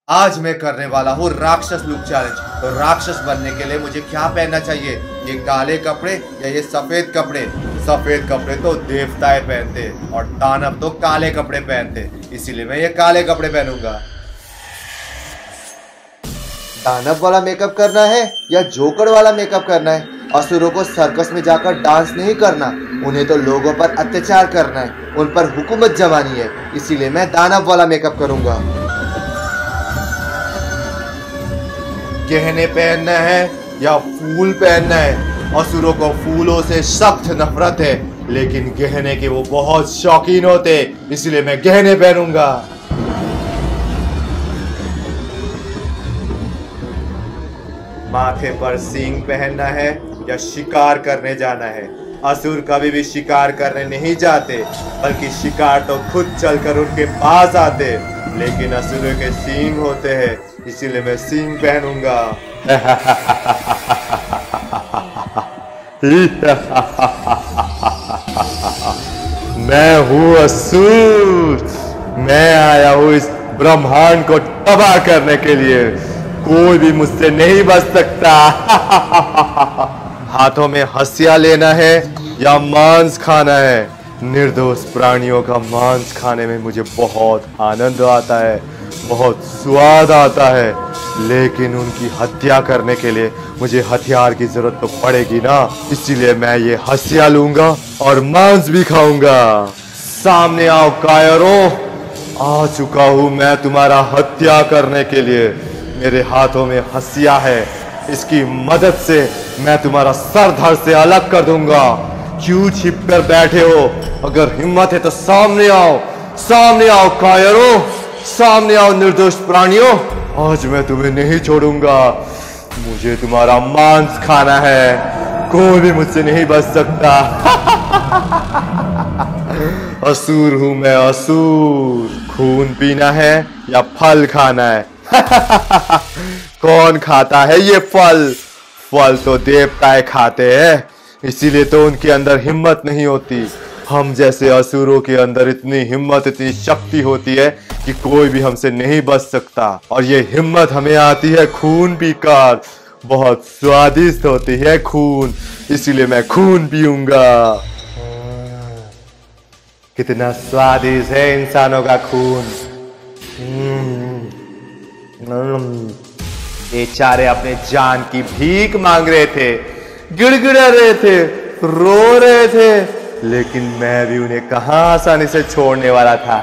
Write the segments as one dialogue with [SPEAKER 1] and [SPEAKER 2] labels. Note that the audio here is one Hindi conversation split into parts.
[SPEAKER 1] आज मैं करने वाला हूँ राक्षस लुक चैलेंज। तो राक्षस बनने के लिए मुझे क्या पहनना चाहिए? ये काले कपड़े या ये सफेद कपड़े? सफेद कपड़े तो देवताएं पहनते और दानव तो काले कपड़े पहनते, इसीलिए मैं ये काले कपड़े पहनूंगा। दानव वाला मेकअप करना है या जोकर वाला मेकअप करना है? असुरों को सर्कस में जाकर डांस नहीं करना, उन्हें तो लोगों पर अत्याचार करना है, उन पर हुकूमत जमानी है, इसीलिए मैं दानव वाला मेकअप करूंगा। गहने पहनना है या फूल पहनना है? असुरों को फूलों से सख्त नफरत है, लेकिन गहने के वो बहुत शौकीन होते, इसलिए मैं गहने पहनूंगा। माथे पर सींग पहनना है या शिकार करने जाना है? असुर कभी भी शिकार करने नहीं जाते, बल्कि शिकार तो खुद चलकर उनके पास आते, लेकिन असुरों के सींग होते हैं, इसीलिए मैं सींग पहनूंगा। मैं हूँ असुर, मैं आया हूँ इस ब्रह्मांड को तबाह करने के लिए, कोई भी मुझसे नहीं बच सकता। हाथों में हंसिया लेना है या मांस खाना है? निर्दोष प्राणियों का मांस खाने में मुझे बहुत आनंद आता है, बहुत स्वाद आता है, लेकिन उनकी हत्या करने के लिए मुझे हथियार की जरूरत तो पड़ेगी ना, इसीलिए मैं ये हंसिया लूंगा और मांस भी खाऊंगा। सामने आओ कायरों, आ चुका हूं मैं तुम्हारा हत्या करने के लिए। मेरे हाथों में हंसिया है, इसकी मदद से मैं तुम्हारा सर धड़ से अलग कर दूंगा। क्यों छिप कर बैठे हो? अगर हिम्मत है तो सामने आओ, सामने आओ कायरों, सामने आओ निर्दोष प्राणियों, आज मैं तुम्हें नहीं छोड़ूंगा। मुझे तुम्हारा मांस खाना है, कोई भी मुझसे नहीं बच सकता। असुर हूं मैं, असुर। खून पीना है या फल खाना है? कौन खाता है ये फल? फल तो देवताएं खाते हैं, इसीलिए तो उनके अंदर हिम्मत नहीं होती। हम जैसे असुरों के अंदर इतनी हिम्मत, इतनी शक्ति होती है कि कोई भी हमसे नहीं बच सकता, और ये हिम्मत हमें आती है खून पीकर। बहुत स्वादिष्ट होती है खून, इसीलिए मैं खून पीऊंगा। कितना स्वादिष्ट है इंसानों का खून। बेचारे अपने जान की भीख मांग रहे थे, गिड़गिड़ा रहे थे, रो रहे थे, लेकिन मैं भी उन्हें कहां आसानी से छोड़ने वाला था।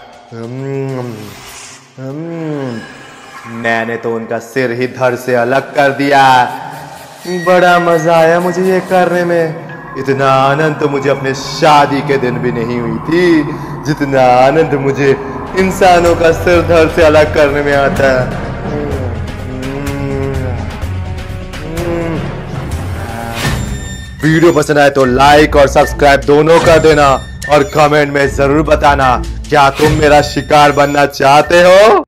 [SPEAKER 1] मैंने तो उनका सिर ही धड़ से अलग कर दिया। बड़ा मजा आया मुझे ये करने में। इतना आनंद तो मुझे अपने शादी के दिन भी नहीं हुई थी, जितना आनंद मुझे इंसानों का सिर धड़ से अलग करने में आता है। वीडियो पसंद आए तो लाइक और सब्सक्राइब दोनों कर देना, और कमेंट में जरूर बताना क्या तुम मेरा शिकार बनना चाहते हो।